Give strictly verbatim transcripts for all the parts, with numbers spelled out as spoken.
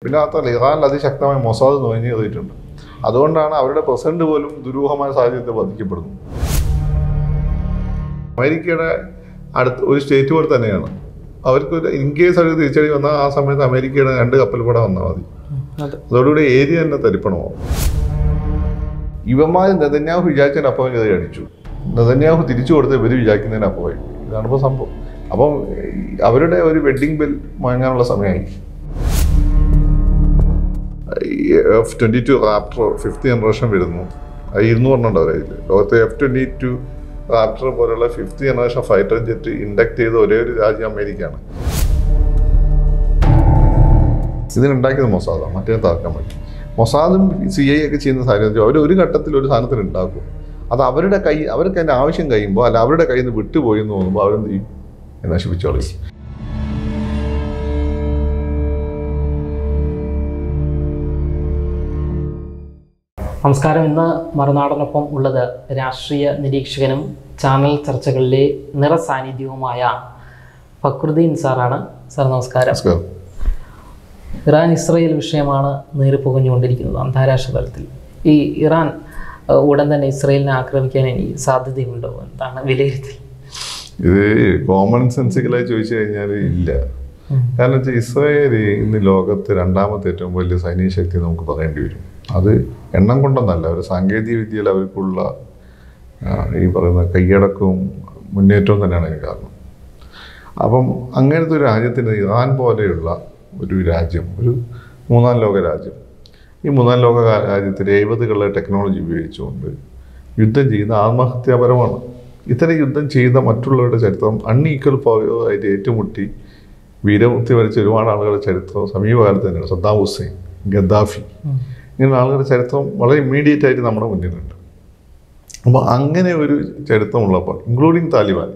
പിന്നെ മാത്രമല്ല ഇറാനിൽ അതിശക്തമായ മൊസാദ് നുഴഞ്ഞു കയറിയിട്ടുണ്ട്. അതുകൊണ്ടാണ് അവരുടെ പ്രസിഡന്റ് പോലും ദുരൂഹമായ സാഹചര്യത്തിൽ വധിക്കപ്പെടുന്നത്. അമേരിക്കയുടെ അടുത്ത് ഒരു സ്റ്റേറ്റ് പോലെ തന്നെയാണ്. അവർക്ക് ഇൻ കേസ് അവർ തിരിച്ചടി വന്നാൽ ആ സമയത്ത് അമേരിക്കയുടെ രണ്ട് കപ്പൽ കൂടെ വന്നാൽ മതി. അതോടുകൂടി ഏരിയ തന്നെ തരിപ്പണമാവും. ഇവന്മാർ നെതന്യാഹു വിചാരിച്ചതിന് അപ്പുറം കയറി അടിച്ചു. നെതന്യാഹു തിരിച്ചു കൊടുത്ത് ഇവർ വിചാരിക്കുന്നതിന് അപ്പുറമായി. ഇതാണിപ്പോൾ സംഭവം. അപ്പം അവരുടെ ഒരു വെഡ്ഡിങ് ബെൽ മുഴങ്ങാനുള്ള സമയമായി. F twenty two Raptor fifth generation വരുന്നു. അത് ഇരുന്നൂറെണ്ണുണ്ട് അവരതിൽ. ലോകത്തെ എഫ് ട്വൻറ്റി ടു റാപ്റ്റർ പോലുള്ള fifth generation fighter jet induct ചെയ്ത ഒരേ ഒരു രാജ്യം അമേരിക്കയാണ്. ഇതിനുണ്ടാക്കിയത് മൊസാദാണ്, മറ്റേ താക്കാൻ പറ്റും. മൊസാദും സി ഐ ഒക്കെ ചെയ്യുന്ന സാഹചര്യം അവർ ഒരു ഘട്ടത്തിൽ ഒരു സാധനത്തിന് ഉണ്ടാക്കും. അത് അവരുടെ കൈ അവർക്ക് അതിൻ്റെ ആവശ്യം കഴിയുമ്പോൾ അല്ല അവരുടെ കയ്യിൽ നിന്ന് വിട്ടുപോയി എന്ന് തോന്നുമ്പോൾ അവരെന്ത് ചെയ്യും? നശിപ്പിച്ചോളി. നമസ്കാരം. ഇന്ന് മറുനാടനൊപ്പം ഉള്ളത് രാഷ്ട്രീയ നിരീക്ഷകനും ചാനൽ ചർച്ചകളിലെ നിറസാന്നിധ്യവുമായ ഫക്രുദ്ദീൻ സാറാണ്. സാർ നമസ്കാരം. ഇറാൻ ഇസ്രയേൽ വിഷയമാണ് നീറിപ്പുകഞ്ഞുകൊണ്ടിരിക്കുന്നത് അന്താരാഷ്ട്ര തലത്തിൽ. ഈ ഇറാൻ ഉടൻ തന്നെ ഇസ്രയേലിനെ ആക്രമിക്കാൻ ഇനി സാധ്യതയുണ്ടോ? എന്താണ് വിലയിരുത്തൽ? ഇത് കോമൺ സെൻസിക്കലായി ചോദിച്ചു കഴിഞ്ഞാൽ ഇല്ല. കാരണം വെച്ചാൽ ഇസ്രയേൽ ഇന്ന് ലോകത്ത് രണ്ടാമത്തെ ഏറ്റവും വലിയ സൈനിക ശക്തി നമുക്ക് പറയേണ്ടി വരും. അത് എണ്ണം കൊണ്ടൊന്നല്ല, ഒരു സാങ്കേതിക വിദ്യയിൽ അവർക്കുള്ള ഈ പറയുന്ന കൈയടക്കവും മുന്നേറ്റവും തന്നെയാണ് അതിന് കാരണം. അപ്പം അങ്ങനത്തെ ഒരു രാജ്യത്തിന് ഇറാൻ പോലെയുള്ള ഒരു രാജ്യം, ഒരു മൂന്നാം ലോക രാജ്യം, ഈ മൂന്നാം ലോക രാജ്യത്തിൽ എഴുപതുകളുടെ ടെക്നോളജി ഉപയോഗിച്ചുകൊണ്ട് യുദ്ധം ചെയ്യുന്ന ആത്മഹത്യാപരമാണ്. ഇത്തരം യുദ്ധം ചെയ്ത മറ്റുള്ളവരുടെ ചരിത്രം അൺഈക്വൽ പവറായിട്ട് ഏറ്റുമുട്ടി വീരമൃത്യു വരിച്ച ഒരുപാട് ആളുകളുടെ ചരിത്രം സമീപകാലത്ത് തന്നെയാണ്. സദ്ദാം ഹുസൈൻ, ഗദ്ദാഫി, ഇങ്ങനെ ആളുകളുടെ ചരിത്രം വളരെ ഇമ്മീഡിയറ്റ് ആയിട്ട് നമ്മുടെ മുന്നിലുണ്ട്. അപ്പോൾ അങ്ങനെ ഒരു ചരിത്രമുള്ളപ്പോൾ ഇൻക്ലൂഡിങ് താലിബാൻ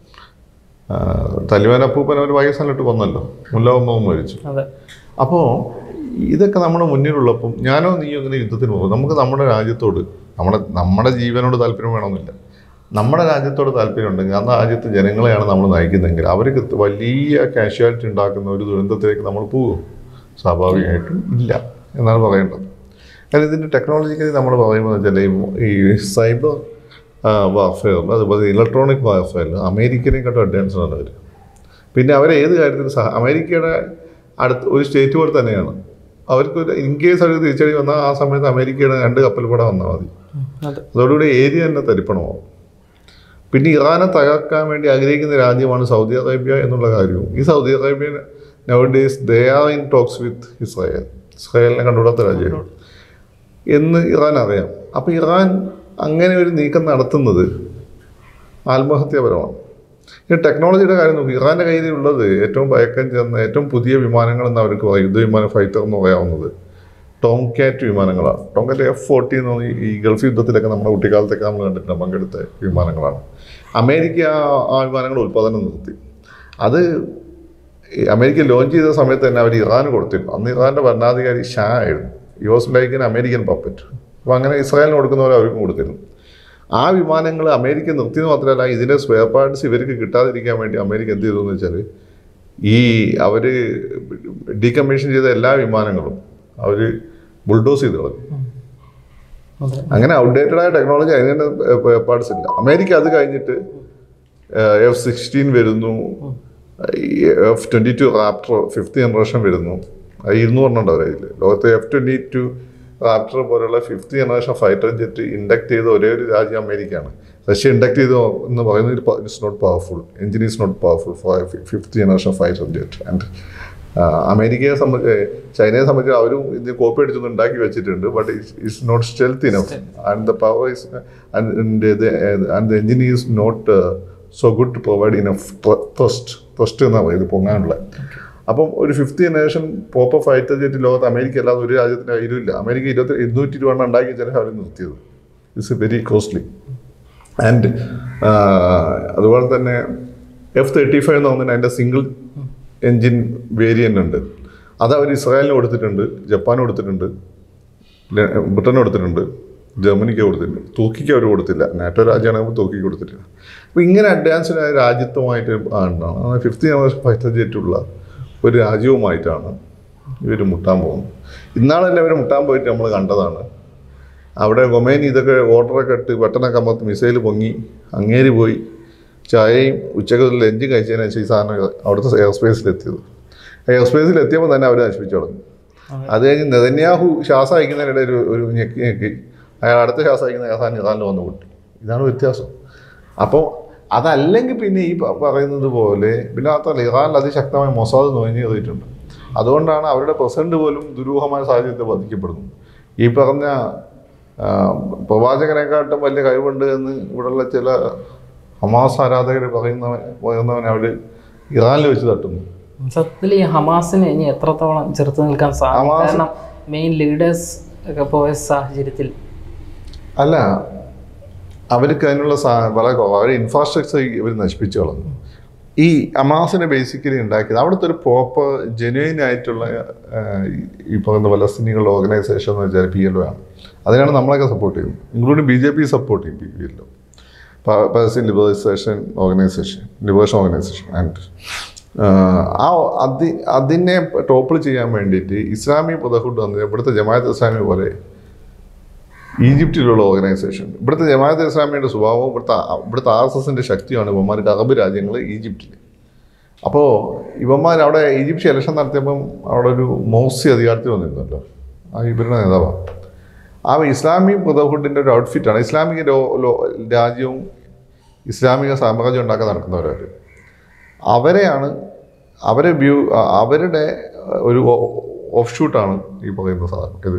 താലിബാൻ അപ്പൂപ്പൻ ഒരു പാകിസ്ഥാനിലിട്ട് കൊന്നല്ലോ, മുല്ല മുഹമ്മദ് മരിച്ചു. അപ്പോൾ ഇതൊക്കെ നമ്മുടെ മുന്നിലുള്ളപ്പം ഞാനോ നീയോ ഇങ്ങനെ യുദ്ധത്തിന് പോകും. നമുക്ക് നമ്മുടെ രാജ്യത്തോട് നമ്മുടെ നമ്മുടെ ജീവനോട് താല്പര്യം വേണമെന്നില്ല. നമ്മുടെ രാജ്യത്തോട് താല്പര്യം ഉണ്ടെങ്കിൽ ആ രാജ്യത്ത് ജനങ്ങളെയാണ് നമ്മൾ നയിക്കുന്നതെങ്കിൽ അവർക്ക് വലിയ കാഷ്വാലിറ്റി ഉണ്ടാക്കുന്ന ഒരു ദുരന്തത്തിലേക്ക് നമ്മൾ പോകും. സ്വാഭാവികമായിട്ടും ഇല്ല എന്നാണ് പറയേണ്ടത്. കാരണം ഇതിൻ്റെ ടെക്നോളജിക്കലി നമ്മൾ പറയുമ്പോൾ വെച്ചാൽ ഈ സൈബർ വാർഫെയറിൽ അതുപോലെ ഇലക്ട്രോണിക് വാർഫെയറിൽ അമേരിക്കനെക്കാട്ടും അഡ്വാൻസ്ഡ് ആണ് അവർ. പിന്നെ അവർ ഏത് കാര്യത്തിൽ സഹ അമേരിക്കയുടെ അടുത്ത് ഒരു സ്റ്റേറ്റ് പോലെ തന്നെയാണ്. അവർക്ക് ഇൻ കേസ് അവർ തിരിച്ചടി വന്നാൽ ആ സമയത്ത് അമേരിക്കയുടെ രണ്ട് കപ്പൽ കൂടെ വന്നാൽ മതി. അതോടുകൂടി ഏരിയ തന്നെ തരിപ്പണമാവും. പിന്നെ ഇറാനെ തകർക്കാൻ വേണ്ടി ആഗ്രഹിക്കുന്ന രാജ്യമാണ് സൗദി അറേബ്യ എന്നുള്ള കാര്യവും. ഈ Saudi Arabia nowadays they are in talks with Israel. ഇസ്രായേലിനെ കണ്ടുകൂടാത്ത രാജ്യമാണ് എന്ന് ഇറാൻ അറിയാം. അപ്പോൾ ഇറാൻ അങ്ങനെ ഒരു നീക്കം നടത്തുന്നത് ആത്മഹത്യാപരമാണ്. ഈ ടെക്നോളജിയുടെ കാര്യം നോക്കി, ഇറാൻ്റെ കയ്യിലുള്ളത് ഏറ്റവും ഭയക്കം ചേർന്ന ഏറ്റവും പുതിയ വിമാനങ്ങളെന്ന് അവർക്ക് പറയും, യുദ്ധവിമാന ഫൈറ്റർ എന്ന് പറയാവുന്നത് ടോം കാറ്റ് വിമാനങ്ങളാണ്. ടോം കാറ്റ് എഫ് ഫോർട്ടി എന്ന് പറഞ്ഞാൽ ഈ ഗൾഫ് യുദ്ധത്തിലൊക്കെ നമ്മുടെ കുട്ടിക്കാലത്തൊക്കെ നമ്മൾ കണ്ടിട്ടുണ്ട്, പങ്കെടുത്ത വിമാനങ്ങളാണ്. അമേരിക്ക ആ വിമാനങ്ങൾ ഉൽപ്പാദനം നിർത്തി. അത് അമേരിക്ക ലോഞ്ച് ചെയ്ത സമയത്ത് തന്നെ അവർ ഇറാന് കൊടുത്തിരുന്നു. അന്ന് ഇറാൻ്റെ ഭരണാധികാരി ഷാ ആയിരുന്നു. U S like American puppet. അപ്പോൾ അങ്ങനെ ഇസ്രായേലിന് കൊടുക്കുന്നവരെ അവർക്കും കൊടുത്തിരുന്നു. ആ വിമാനങ്ങൾ അമേരിക്ക നിർത്തിയെന്ന് മാത്രമല്ല, ഇതിൻ്റെ സ്പെയർ പാർട്സ് ഇവർക്ക് കിട്ടാതിരിക്കാൻ വേണ്ടി അമേരിക്ക എന്ത് ചെയ്തു എന്ന് വെച്ചാൽ ഈ അവർ ഡീകമ്മീഷൻ ചെയ്ത എല്ലാ വിമാനങ്ങളും അവർ ബുൾഡോസ് ചെയ്ത് കളഞ്ഞു. അങ്ങനെ ഔട്ട്ഡേറ്റഡ് ആയ ടെക്നോളജി അതിൻ്റെ പാർട്സ് ഇല്ല. അമേരിക്ക അത് കഴിഞ്ഞിട്ട് എഫ് സിക്സ്റ്റീൻ വരുന്നു, F twenty two Raptor fifth generation വരുന്നു. അത് ഇരുന്നൂറെണ്ണുണ്ട് അവരതിൽ. ലോകത്തെ എഫ് ട്വൻറ്റി ടു റാപ്റ്റർ പോലുള്ള fifth generation fighter jet induct ചെയ്ത ഒരേ ഒരു രാജ്യം അമേരിക്കയാണ്. റഷ്യ ഇൻഡക്ട് ചെയ്തു എന്ന് പറയുന്നത് it's not powerful, engine is not powerful for fifth generation fighter jet. And അമേരിക്കയെ സംബന്ധിച്ച് ചൈനയെ സംബന്ധിച്ച് അവരും ഇത് കോപ്പി അടിച്ചൊന്നും ഉണ്ടാക്കി വെച്ചിട്ടുണ്ട്. But it's not stealth enough and the power is and and the engine is not so good to provide enough trust trust എന്നാണ് പറയുന്നത് പൊങ്ങാനുള്ള. അപ്പം ഒരു fifth generation proper fighter jet ലോകത്ത് അമേരിക്ക അല്ലാതെ ഒരു രാജ്യത്തിൻ്റെ കയ്യിലില്ല. അമേരിക്ക ഇരുപത്തി ഇരുന്നൂറ്റി രൂപ ഉണ്ടാക്കി ചില അവർ നിർത്തിയത്. It's very costly. ആൻഡ് അതുപോലെ തന്നെ എഫ് തേർട്ടി ഫൈവ് എന്ന് പറഞ്ഞാൽ അതിൻ്റെ സിംഗിൾ എൻജിൻ വേരിയൻ്റ് ഉണ്ട്. അത് അവർ ഇസ്രായേലിന് കൊടുത്തിട്ടുണ്ട്, ജപ്പാന് കൊടുത്തിട്ടുണ്ട്, ബ്രിട്ടന് കൊടുത്തിട്ടുണ്ട്, ജർമ്മനിക്ക് കൊടുത്തിട്ടുണ്ട്, തുർക്കിക്ക് അവർ കൊടുത്തില്ല. നാറ്റോ രാജ്യമാണെങ്കിൽ തുർക്കിക്ക് കൊടുത്തിട്ടില്ല. അപ്പോൾ ഇങ്ങനെ അഡ്വാൻസ്ഡ് ആയ രാജ്യത്വമായിട്ട് ആണ് ഫിഫ്ത്ത് ജനറേഷൻ ഫൈറ്റർ ജെറ്റുള്ള ഒരു രാജ്യവുമായിട്ടാണ് ഇവർ മുട്ടാൻ പോകുന്നു. ഇന്നാളെ തന്നെ ഇവർ മുട്ടാൻ പോയിട്ട് നമ്മൾ കണ്ടതാണ്. അവിടെ ഗൊമേനി ഇതൊക്കെ ഓർഡറൊക്കെ ഇട്ട് പെട്ടെന്നൊക്കെ അമ്മത്ത് മിസൈൽ പൊങ്ങി അങ്ങേര് പോയി ചായയും ഉച്ചക്ക് ലഞ്ചും കഴിച്ചതിന് ശേഷം ഈ സാധനം അവിടുത്തെ എയർ സ്പേസിലെത്തിയത്. എയർ സ്പേസിലെത്തിയപ്പോൾ തന്നെ അവർ നശിപ്പിച്ചു തുടങ്ങി. അത് കഴിഞ്ഞ് നെതന്യാഹു ശ്വാസം അയക്കുന്നതിനിടെ ഒരു ഒരു ഞെക്കി ഞെക്കി അയാൾ അടുത്ത ശ്വാസം അയക്കുന്ന അവസാനം ഇറാനിൽ വന്ന് പൊട്ടി. ഇതാണ് വ്യത്യാസം. അപ്പോൾ അതല്ലെങ്കിൽ പിന്നെ ഈ പറയുന്നത് പോലെ പിന്നെ മാത്രമല്ല ഇറാനിൽ അതിശക്തമായ മൊസാദ് നുഴഞ്ഞു കയറിയിട്ടുണ്ട്. അതുകൊണ്ടാണ് അവരുടെ പ്രസിഡന്റ് പോലും ദുരൂഹമായ സാഹചര്യത്തെ ബാധിക്കപ്പെടുന്നത്. ഈ പറഞ്ഞ പ്രവാചകനെക്കാട്ടും വലിയ കഴിവുണ്ട് എന്ന് ഇവിടെയുള്ള ചില ഹമാസ് ആരാധകർ പറയുന്നവൻ പറയുന്നവൻ അവർ ഇറാനിൽ വെച്ച് തട്ടുന്നു. സത്യത്തിൽ ഈ ഹമാസിനെ ഇനി എത്രത്തോളം ചെറുത്ത് നിൽക്കാൻ സാധിക്കും? കാരണം മെയിൻ ലീഡേഴ്സ് ഒക്കെ പോയ സാഹചര്യത്തിൽ അല്ല, അവർക്ക് അതിനുള്ള സാ വളരെ കുറവ്. അവർ ഇൻഫ്രാസ്ട്രക്ചർ ഇവർ നശിപ്പിച്ചു കളഞ്ഞു. ഈ ഹമാസിനെ ബേസിക്കലി ഉണ്ടാക്കിയത് അവിടുത്തെ ഒരു പ്രോപ്പർ ജെന്യുവൻ ആയിട്ടുള്ള ഈ പറയുന്ന പലസ്തീനികളുടെ ഓർഗനൈസേഷൻ എന്ന് വെച്ചാൽ പി എൽ ഒ ആണ്. അതിനാണ് നമ്മളൊക്കെ സപ്പോർട്ട് ചെയ്യുന്നത്, including B J P support ചെയ്യും P L O, Palestine Liberation Organization Liberation Organization and ആ അതി അതിനെ ടോപ്പിൾ ചെയ്യാൻ വേണ്ടിയിട്ട് ഇസ്ലാമിക് ബ്രദർഹുഡ് വന്നത് ഇവിടുത്തെ ജമാഅത്ത് ഇസ്ലാമി പോലെ ഈജിപ്തിലുള്ള ഓർഗനൈസേഷൻ. ഇവിടുത്തെ ജമാഅത്ത് ഇസ്ലാമിയുടെ സ്വഭാവവും ഇവിടുത്തെ ഇവിടുത്തെ ആർ എസ് എസിൻ്റെ ശക്തിയാണ് ഇവന്മാർക്ക് അറബ് രാജ്യങ്ങൾ ഈജിപ്തിൽ. അപ്പോൾ ഇവന്മാർ അവിടെ ഈജിപ്റ്റ് ഇലക്ഷൻ നടത്തിയപ്പം അവിടെ ഒരു മോസി അധികാരത്തിൽ വന്നിരുന്നല്ലോ, ആ ഇവരുടെ നേതാവാണ്. ആ ഇസ്ലാമിക് ബ്രദർഹുഡിൻ്റെ ഒരു ഔട്ട്ഫിറ്റാണ്. ഇസ്ലാമിക രാജ്യവും ഇസ്ലാമിക സാമ്രാജ്യം ഉണ്ടാക്കാൻ നടക്കുന്നവരവർ. അവരെയാണ് അവരെ വ്യൂ അവരുടെ ഒരു ഓഫ് ഷൂട്ടാണ് ഈ പറയുന്ന സാധനം. ഇത്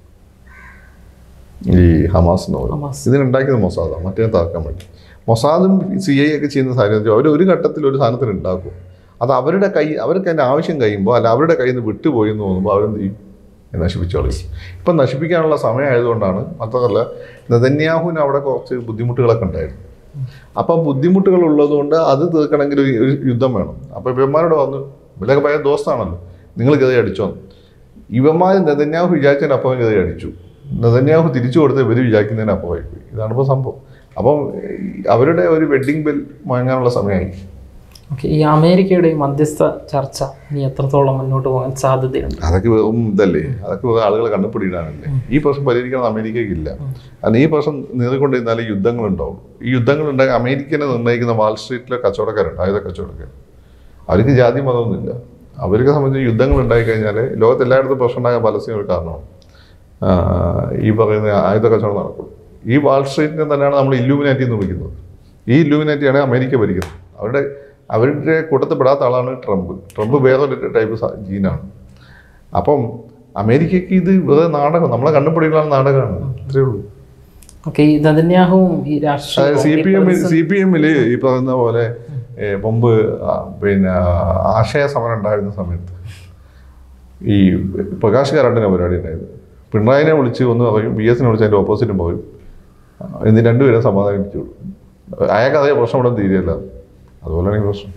ഈ ഹമാസ് എന്ന് പറയുന്നത് ഇതിനുണ്ടാക്കിയത് മൊസാദാണ്, മറ്റേ താക്കാൻ വേണ്ടി. മൊസാദും സി ഐ ഒക്കെ ചെയ്യുന്ന സാധനം അവർ ഒരു ഘട്ടത്തിൽ ഒരു സാധനത്തിന് ഉണ്ടാക്കും. അത് അവരുടെ കൈ അവർക്ക് അതിൻ്റെ ആവശ്യം കഴിയുമ്പോൾ അല്ല അവരുടെ കയ്യിൽ നിന്ന് വിട്ടുപോയി എന്ന് തോന്നുമ്പോൾ അവരെന്ത് ചെയ്യും? നശിപ്പിച്ചോളി. ഇപ്പം നശിപ്പിക്കാനുള്ള സമയമായതുകൊണ്ടാണ്. മാത്രമല്ല നെതന്യാഹുവിന് അവിടെ കുറച്ച് ബുദ്ധിമുട്ടുകളൊക്കെ ഉണ്ടായിരുന്നു. അപ്പം ബുദ്ധിമുട്ടുകൾ ഉള്ളതുകൊണ്ട് അത് തീർക്കണമെങ്കിൽ ഒരു യുദ്ധം വേണം. അപ്പോൾ ഇവന്മാരോട് വന്നു, ഇവരൊക്കെ ഭയ ദോസ്താണല്ലോ, നിങ്ങൾ ഗതി അടിച്ചോന്ന്. ഇവന്മാർ നെതന്യാഹു വിചാരിച്ചതിന് അപ്പം ഗതി അടിച്ചു. നെതന്യാഹു തിരിച്ചു കൊടുത്ത് ഇവർ വിചാരിക്കുന്നതിന് അപ്പമായി പോയി. ഇതാണിപ്പോൾ സംഭവം. അപ്പം അവരുടെ ഒരു വെഡ്ഡിങ് ബെൽ മുഴങ്ങാനുള്ള സമയമായി. ഓക്കെ, ഈ അമേരിക്കയുടെ മധ്യസ്ഥ ചർച്ച ഇനി എത്രത്തോളം മുന്നോട്ട് പോകാൻ സാധ്യതയുണ്ട്? അതൊക്കെ വെറും ഇതല്ലേ, അതൊക്കെ വേറെ ആളുകളെ കണ്ടുപിടിയിടാനല്ലേ. ഈ പ്രശ്നം പരിഹരിക്കണം അമേരിക്കയ്ക്കില്ല. കാരണം ഈ പ്രശ്നം നീറിക്കൊണ്ടിരുന്നാലേ യുദ്ധങ്ങളുണ്ടാവും. ഈ യുദ്ധങ്ങളുണ്ടായി അമേരിക്കനെ നിർണ്ണയിക്കുന്ന വാൾ സ്ട്രീറ്റിലെ കച്ചവടക്കാരുണ്ട്, ആയുധ കച്ചവടക്കാർ. അവർക്ക് ജാതി മതമൊന്നുമില്ല. അവർക്ക് സംബന്ധിച്ച് യുദ്ധങ്ങൾ ഉണ്ടായി കഴിഞ്ഞാൽ ലോകത്ത് എല്ലായിടത്തും പ്രശ്നം ഉണ്ടാകാൻ പലസ്തീൻ ഒരു കാരണമാണ്. ഈ പറയുന്ന ആയുധ കച്ചവടം നടക്കും. ഈ വാൾ സ്ട്രീറ്റിനെ തന്നെയാണ് നമ്മൾ ഇല്ലൂമിനാറ്റി എന്ന് വിളിക്കുന്നത്. ഈ ഇല്ലൂമിനാറ്റിയാണ് അമേരിക്ക ഭരിക്കുന്നത്. അവരുടെ അവരുടെ കൂട്ടത്തിൽ പെടാത്ത ആളാണ് ട്രംപ്. ട്രംപ് വേറൊരു ടൈപ്പ് ജീനാണ്. അപ്പം അമേരിക്കയ്ക്ക് ഇത് വേറെ നാടകം, നമ്മളെ കണ്ടുപിടിക്കുന്ന നാടകമാണ്. ഇത്രയേ ഉള്ളൂ. ഓക്കെ, ഈ നെതന്യാഹുവും ഈ രാഷ്ട്രീയ C P M C P എമ്മിൽ ഈ പറയുന്ന പോലെ മുമ്പ് പിന്നെ ആശയ സമരം ഉണ്ടായിരുന്ന സമയത്ത് ഈ പ്രകാശ് കാരാട്ടിൻ്റെ പരിപാടി ഉണ്ടായത്. പിണറായിനെ വിളിച്ച് ഒന്ന് പറയും, ബി എസിനെ വിളിച്ച് അതിൻ്റെ ഓപ്പോസിറ്റും പറയും. എന്നിട്ട് രണ്ടുപേരും സമാധാനിപ്പിച്ചു. അയാൾക്ക് അതേ പ്രശ്നം ഇവിടെ തീരെയല്ല. അതുപോലെയാണ് ഈ പ്രശ്നം.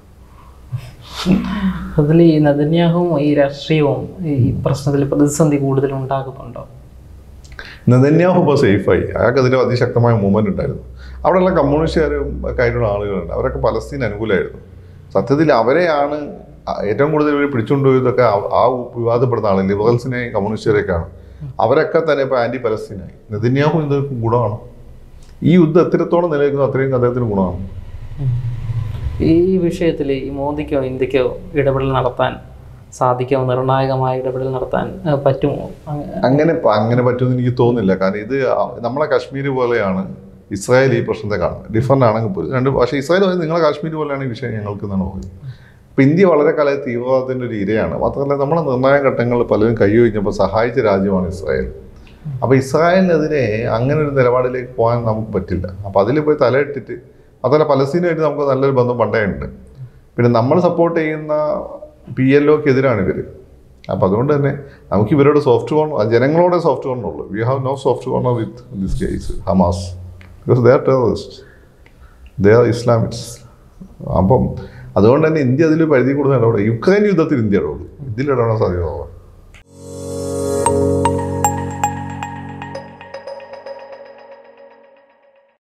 അതിൽ ഈ നെതന്യാഹുവും ഈ രാഷ്ട്രീയവും ഈ പ്രശ്നത്തിൽ പ്രതിസന്ധി കൂടുതൽ ഉണ്ടാകുന്നുണ്ടോ? നെതന്യാഹു ഇപ്പോൾ സേഫായി. അയാൾക്ക് അതിൻ്റെ അതിശക്തമായ മൂവ്മെൻറ്റ് ഉണ്ടായിരുന്നു. അവിടെയുള്ള കമ്മ്യൂണിസ്റ്റുകാരും ഒക്കെ ആയിട്ടുള്ള ആളുകളുണ്ട്. അവരൊക്കെ പലസ്തീൻ അനുകൂലമായിരുന്നു. സത്യത്തിൽ അവരെയാണ് ഏറ്റവും കൂടുതൽ ഇവർ പിടിച്ചുകൊണ്ടുപോയതൊക്കെ ആ വിവാദപ്പെടുന്ന ആളുകൾ ലിബറൽസിനെയും കമ്മ്യൂണിസ്റ്റുകാരെയൊക്കെയാണ്. അവരൊക്കെ തന്നെ ഇപ്പോൾ ആൻറ്റി പലസ്തീനായി. നെതന്യാഹു ഇത് ഗുണമാണ്. ഈ യുദ്ധം എത്രത്തോളം നിലനിൽക്കുന്നു അത്രയും അദ്ദേഹത്തിന് ഗുണമാണ്. ഈ വിഷയത്തിൽ ഈ മോദിക്കോ ഇന്ത്യക്കോ ഇടപെടൽ നടത്താൻ സാധിക്കുമോ? നിർണായകമായ ഇടപെടൽ നടത്താൻ പറ്റുമോ? അങ്ങനെ അങ്ങനെ പറ്റുമെന്ന് എനിക്ക് തോന്നുന്നില്ല. കാരണം ഇത് നമ്മളെ കാശ്മീർ പോലെയാണ് ഇസ്രായേൽ ഈ പ്രശ്നത്തെ കാണുന്നത്. ഡിഫറൻ്റ് ആണെങ്കിൽ പോലും രണ്ട്. പക്ഷേ ഇസ്രായേൽ പറയുന്നത് നിങ്ങളെ കാശ്മീർ പോലെയാണ് ഈ വിഷയം ഞങ്ങൾക്ക് എന്നാണ് പറയുന്നത്. അപ്പോൾ ഇന്ത്യ വളരെ കാലം തീവ്രവാദത്തിൻ്റെ ഒരു ഇരയാണ്. മാത്രമല്ല നമ്മളെ നിർണായക ഘട്ടങ്ങളിൽ പലരും കൈയൊഴിഞ്ഞപ്പോൾ സഹായിച്ച രാജ്യമാണ് ഇസ്രായേൽ. അപ്പോൾ ഇസ്രായേലിനെതിരെ അങ്ങനെ ഒരു നിലപാടിലേക്ക് പോകാൻ നമുക്ക് പറ്റില്ല. അപ്പോൾ അതിൽ പോയി തലയിട്ടിട്ട് അതല്ല, പലസ്തീനുമായിട്ട് നമുക്ക് നല്ലൊരു ബന്ധം പണ്ടേ ഉണ്ട്. പിന്നെ നമ്മൾ സപ്പോർട്ട് ചെയ്യുന്ന പി എൽ ഒക്ക് എതിരാണ് ഇവർ. അപ്പോൾ അതുകൊണ്ട് തന്നെ നമുക്ക് ഇവരോട് സോഫ്റ്റ് കോർണർ, ജനങ്ങളോടെ സോഫ്റ്റ് കോർണറുള്ളൂ. We have no soft corner with this case Hamas, because they are terrorist, they are Islamists. അപ്പം അതുകൊണ്ട് തന്നെ ഇന്ത്യ അതിൽ പരിധി കൂടുതൽ ഇടപെടും. യുക്രൈൻ യുദ്ധത്തിൽ ഇന്ത്യ ഇടപെടും. ഇതിൽ ഇടപെടാൻ സാധ്യത